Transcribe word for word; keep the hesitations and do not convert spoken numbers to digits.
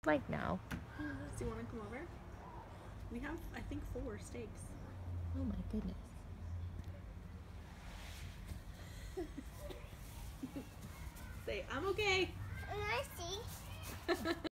Like now. Do you want to come over? We have, I think, four steaks. Oh my goodness. Say, I'm okay. I see.